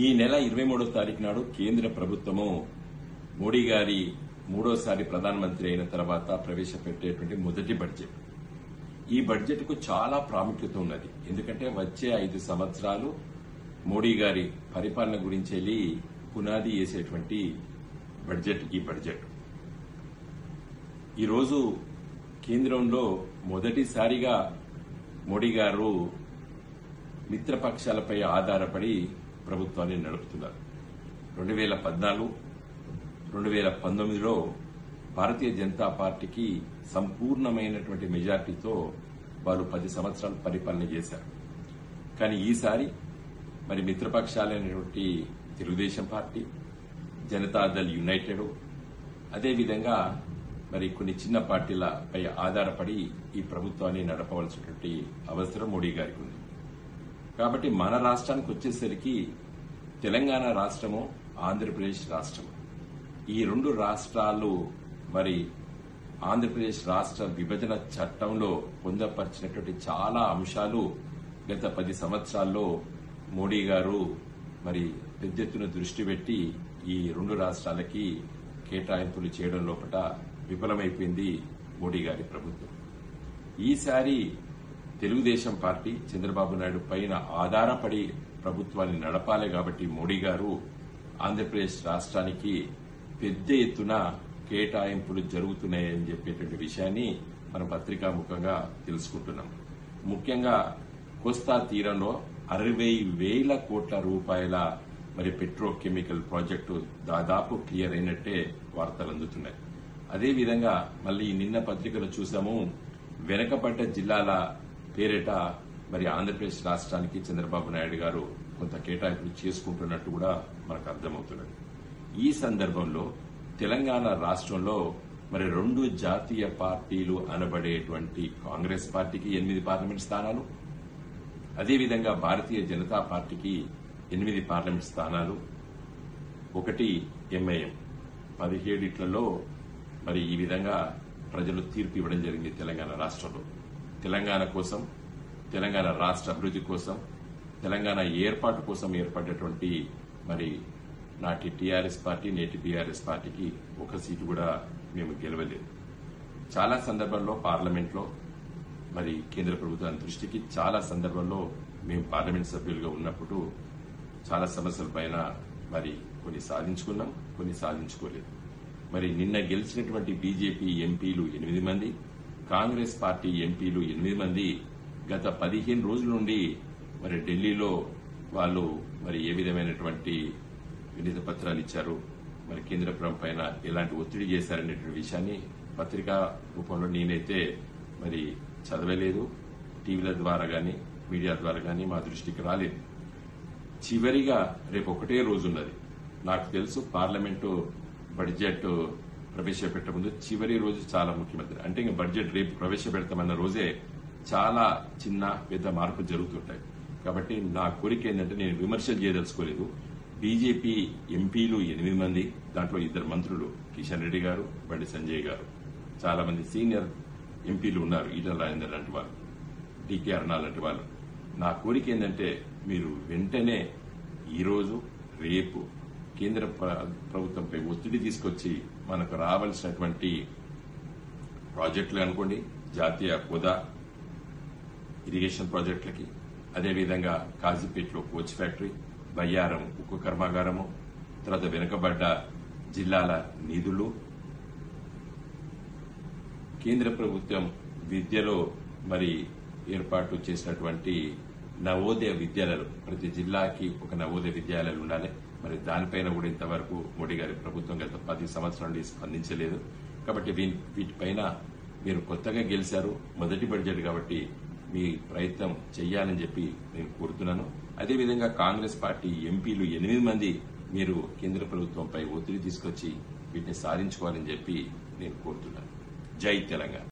ఈ నెల 23వ తారీఖు నాడు కేంద్ర ప్రభుత్వము మోడీ గారి మూడోసారి ప్రధానమంత్రి అయిన తర్వాత ప్రవేశపెట్టేటువంటి మొదటి బడ్జెట్. ఈ బడ్జెట్ కు చాలా ప్రాముఖ్యత ఉన్నది. ఎందుకంటే వచ్చే 5 సంవత్సరాలు మోడీ గారి పరిపాలన గురించి పునాది వేసేటువంటి బడ్జెట్ ఈ బడ్జెట్. ఈరోజు కేంద్రంలో మొదటిసారిగా మోడీ గారు మిత్రపక్షాలపై ఆధారపడి ప్రభుత్వాన్ని నడుపుతున్నారు. 2014, 2019లో భారతీయ జనతా పార్టీకి సంపూర్ణమైనటువంటి మెజార్టీతో వారు 10 సంవత్సరాలు పరిపాలన చేశారు. కానీ ఈసారి మరి మిత్రపక్షాలైనటువంటి తెలుగుదేశం పార్టీ, జనతాదళ్ యునైటెడ్, అదేవిధంగా మరి కొన్ని చిన్న పార్టీలపై ఆధారపడి ఈ ప్రభుత్వాన్ని నడపవలసినటువంటి అవసరం మోడీ గారికి ఉంది. కాబట్టి మన రాష్ట్రానికి వచ్చేసరికి తెలంగాణ రాష్ట్రము, ఆంధ్రప్రదేశ్ రాష్ట్రము, ఈ 2 రాష్ట్రాలు మరి ఆంధ్రప్రదేశ్ రాష్ట్ర విభజన చట్టంలో పొందపరిచినటువంటి చాలా అంశాలు గత 10 సంవత్సరాల్లో మోడీ గారు మరి పెద్ద ఎత్తున దృష్టి పెట్టి ఈ 2 రాష్ట్రాలకి కేటాయింపులు చేయడం లోపల విఫలమైపోయింది మోడీ గారి ప్రభుత్వం. ఈసారి తెలుగుదేశం పార్టీ చంద్రబాబు నాయుడు పైన ఆధారపడి ప్రభుత్వాన్ని నడపాలి కాబట్టి మోడీ గారు ఆంధ్రప్రదేశ్ రాష్ట్రానికి పెద్ద ఎత్తున కేటాయింపులు జరుగుతున్నాయని చెప్పేటువంటి విషయాన్ని మనం పత్రికాముఖంగా తెలుసుకుంటున్నాం. ముఖ్యంగా కోస్తా తీరంలో 60,000 కోట్ల రూపాయల మరి పెట్రోకెమికల్ ప్రాజెక్టు దాదాపు క్లియర్ అయినట్టే వార్తలు అందుతున్నాయి. అదేవిధంగా మళ్లీ నిన్న పత్రికలో చూసాము, వెనకబడ్డ జిల్లాల పేరిట మరి ఆంధ్రప్రదేశ్ రాష్ట్రానికి చంద్రబాబు నాయుడు గారు కొంత కేటాయింపులు చేసుకుంటున్నట్టు కూడా మనకు అర్థమవుతున్నది. ఈ సందర్భంలో తెలంగాణ రాష్ట్రంలో మరి 2 జాతీయ పార్టీలు అనబడేటువంటి కాంగ్రెస్ పార్టీకి 8 పార్లమెంట్ స్థానాలు, అదేవిధంగా భారతీయ జనతా పార్టీకి 8 పార్లమెంట్ స్థానాలు, 1 ఎంఐఎం 17 మరి ఈ విధంగా ప్రజలు తీర్పు ఇవ్వడం జరిగింది. తెలంగాణ రాష్ట్రంలో తెలంగాణ కోసం, తెలంగాణ రాష్ట్ర అభివృద్ది కోసం, తెలంగాణ ఏర్పాటు కోసం ఏర్పడినటువంటి మరి నాటి టీఆర్ఎస్ పార్టీ, నేటి బీఆర్ఎస్ పార్టీకి 1 సీటు కూడా మేము గెలవలేదు. చాలా సందర్భాల్లో పార్లమెంట్లో మరి కేంద్ర ప్రభుత్వం దృష్టికి చాలా సందర్భంలో మేము పార్లమెంట్ సభ్యులుగా ఉన్నప్పుడు చాలా సమస్యలపైన మరి కొన్ని సాధించుకున్నాం, కొన్ని సాధించుకోలేదు. మరి నిన్న గెలిచినటువంటి బీజేపీ ఎంపీలు 8 మంది, కాంగ్రెస్ పార్టీ ఎంపీలు 8 మంది గత 15 రోజుల నుండి మరి ఢిల్లీలో వాళ్ళు మరి ఏ విధమైనటువంటి వినతి పత్రాలు ఇచ్చారు, మరి కేంద్ర ప్రభుత్వం పైన ఎలాంటి ఒత్తిడి చేశారనేటువంటి విషయాన్ని పత్రికా రూపంలో నేనైతే మరి చదవలేదు. టీవీల ద్వారా గాని, మీడియా ద్వారా గాని మా దృష్టికి రాలేదు. చివరిగా రేపు ఒకటే రోజున్నది. నాకు తెలుసు పార్లమెంటు బడ్జెట్ ప్రవేశపెట్టే ముందు చివరి రోజు చాలా ముఖ్యమంత్రి అంటే ఇంకా బడ్జెట్ రేపు ప్రవేశపెడతామన్న రోజే చాలా చిన్న పెద్ద మార్పులు జరుగుతుంటాయి. కాబట్టి నా కోరిక ఏంటంటే, నేను విమర్శలు చేయదలుచుకోలేదు. బీజేపీ ఎంపీలు 8 మంది, దాంట్లో 2 మంత్రులు, కిషన్ రెడ్డి గారు, బండి సంజయ్ గారు, చాలా మంది సీనియర్ ఎంపీలు ఉన్నారు, ఈటల రాజేందర్ లాంటి వాళ్ళు, డీకే అరుణ లాంటి వాళ్ళు. నా కోరిక ఏంటంటే, మీరు వెంటనే ఈరోజు రేపు కేంద్ర ప్రభుత్వంపై ఒత్తిడి తీసుకొచ్చి మనకు రావాల్సినటువంటి ప్రాజెక్టులు అనుకోండి, జాతీయ హోదా, ఇరిగేషన్ ప్రాజెక్టులకి, అదేవిధంగా కాజీపేటలో కోచ్ ఫ్యాక్టరీ, బయ్యారం ఉక్కు కర్మాగారము, తర్వాత వెనుకబడ్డ జిల్లాల నిధులు, కేంద్ర ప్రభుత్వం విద్యలో మరి ఏర్పాటు చేసినటువంటి నవోదయ విద్యాలయాలు, ప్రతి జిల్లాకి ఒక నవోదయ విద్యాలయాలు ఉండాలి. మరి దానిపైన కూడా ఇంతవరకు మోడీ గారి ప్రభుత్వం గత 10 సంవత్సరాల నుండి స్పందించలేదు. కాబట్టి వీటిపైన మీరు కొత్తగా గెలిచారు, మొదటి బడ్జెట్ కాబట్టి మీ ప్రయత్నం చేయాలని చెప్పి నేను కోరుతున్నాను. అదేవిధంగా కాంగ్రెస్ పార్టీ ఎంపీలు 8 మంది మీరు కేంద్ర ప్రభుత్వంపై ఒత్తిడి తీసుకొచ్చి వీటిని సాధించుకోవాలని చెప్పి నేను కోరుతున్నాను. జై తెలంగాణ.